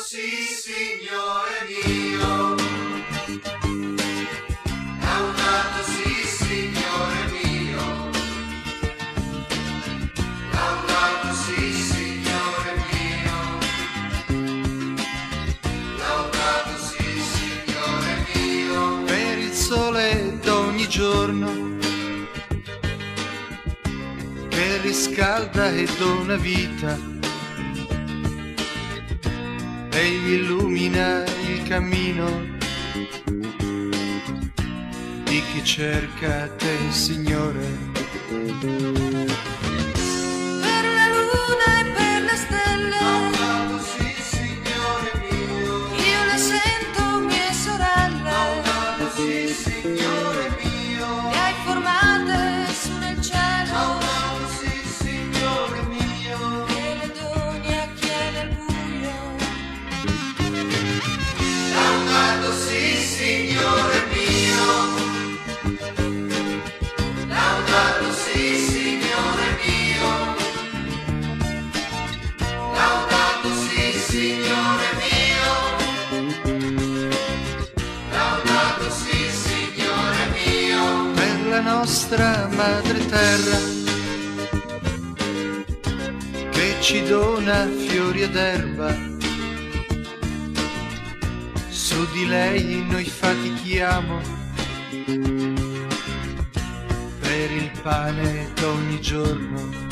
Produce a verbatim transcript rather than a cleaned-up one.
sì, Signore mio. Laudato sì, Signore mio. Laudato sì, Signore mio. Laudato sì, Signore mio. Per il sole d'ogni giorno che riscalda e dona vita, egli illumina il cammino di chi cerca te, Signore. Per la luna e per le stelle, Laudato sì, Signore mio. io le sento mie sorelle. Laudato sì, Signore mio. Le hai formate su nel cielo, Laudato sì, Signore mio. e le doni a chi è nel buio. Laudato sì, Signore mio. Laudato sì, Signore mio. Laudato sì, Signore mio. Laudato sì, Signore mio. Per la nostra madre terra che ci dona fiori ed erba, su di lei noi fatichiamo per il pane d'ogni giorno.